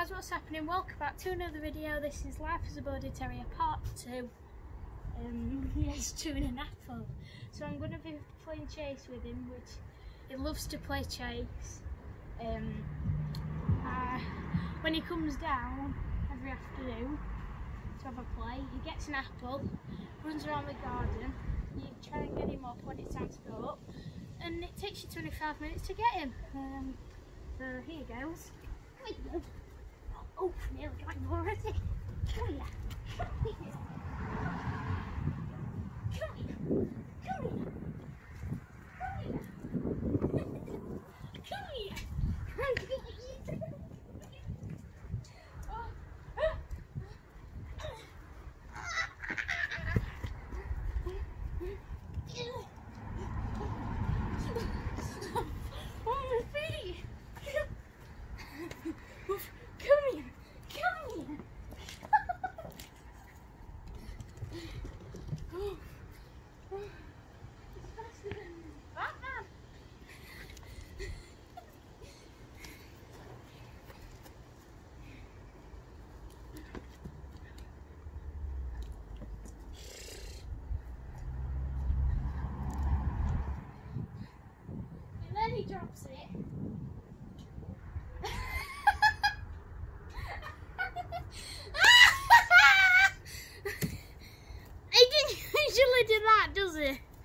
guys, what's happening? Welcome back to another video. This is Life as a Border Terrier Part 2. He's chewing an apple. So I'm going to be playing chase with him, which he loves to play chase. When he comes down every afternoon to have a play, he gets an apple, runs around the garden, you try and get him up when it's time to go up, and it takes you 25 minutes to get him. So here he goes. Come here. Oh, nearly got him already. Come here. Come here. Come here. Come here. Come here. Come here. He drops it. He didn't usually do that, does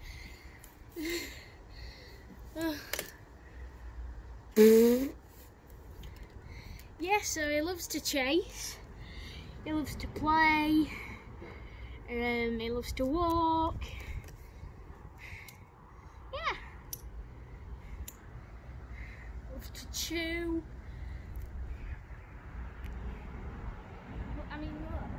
he? Yeah, so he loves to chase, he loves to play, he loves to walk. To chew. I mean, look.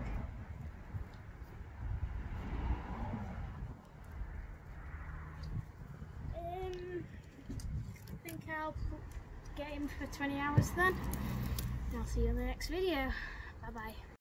I think I'll get him for 20 hours then. I'll see you in the next video. Bye bye.